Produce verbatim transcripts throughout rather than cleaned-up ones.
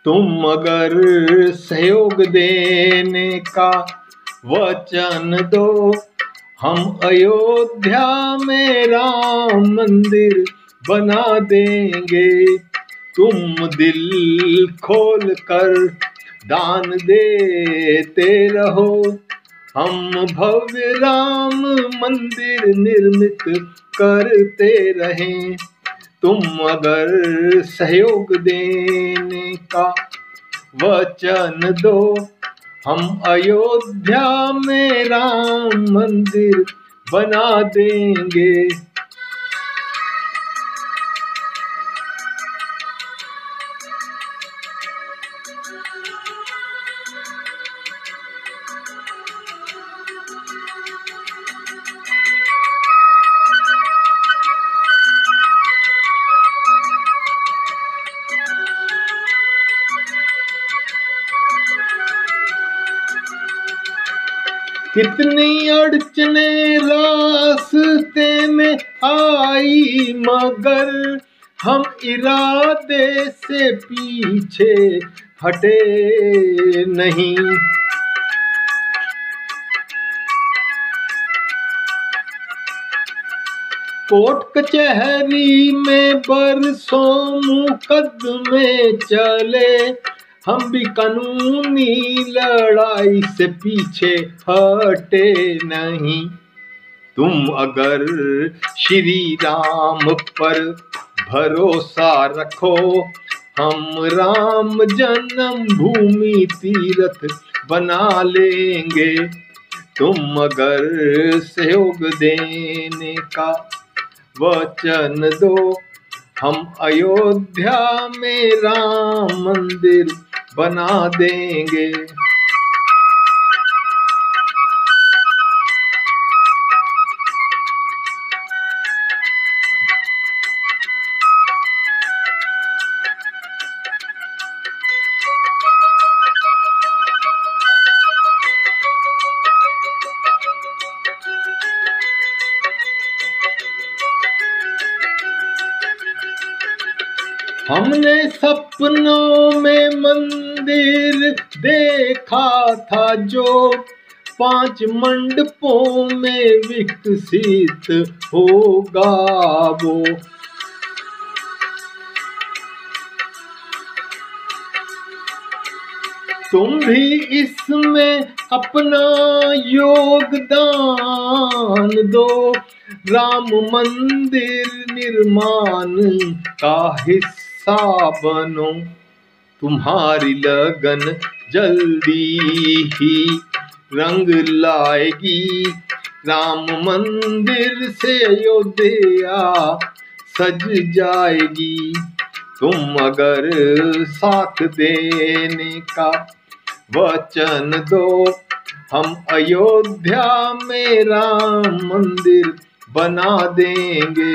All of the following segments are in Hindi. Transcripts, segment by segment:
तुम अगर सहयोग देने का वचन दो, हम अयोध्या में राम मंदिर बना देंगे। तुम दिल खोल कर दान देते रहो, हम भव्य राम मंदिर निर्मित करते रहें। तुम अगर सहयोग देने का वचन दो, हम अयोध्या में राम मंदिर बना देंगे। कितनी अड़चने रास्ते में आई, मगर हम इरादे से पीछे हटे नहीं। कोर्ट कचहरी में बरसों मुकदमे चले, हम भी कानूनी लड़ाई से पीछे हटे नहीं। तुम अगर श्री राम पर भरोसा रखो, हम राम जन्म भूमि तीर्थ बना लेंगे। तुम अगर सहयोग देने का वचन दो, हम अयोध्या में राम मंदिर बना देंगे। हमने सपनों में मंदिर देखा था, जो पांच मंडपों में विकसित होगा वो। तुम भी इसमें अपना योगदान दो, राम मंदिर निर्माण का हिस्सा बनो। तुम्हारी लगन जल्दी ही रंग लाएगी, राम मंदिर से अयोध्या सज जाएगी। तुम अगर साथ देने का वचन दो, हम अयोध्या में राम मंदिर बना देंगे।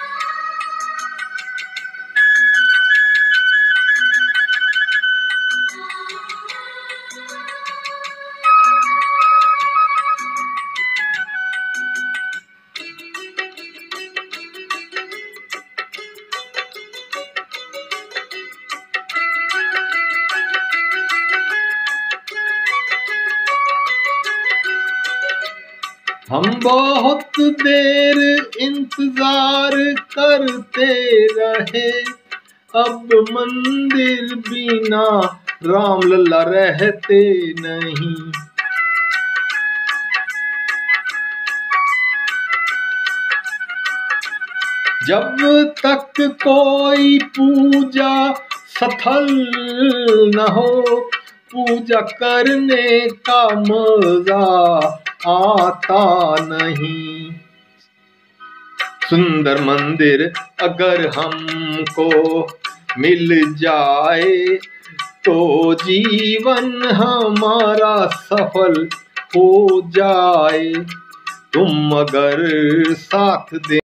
हम बहुत देर इंतजार करते रहे, अब मंदिर बिना राम लल्ला रहते नहीं। जब तक कोई पूजा सफल न हो, पूजा करने का मजा आता नहीं। सुंदर मंदिर अगर हमको मिल जाए, तो जीवन हमारा सफल हो जाए। तुम अगर साथ दे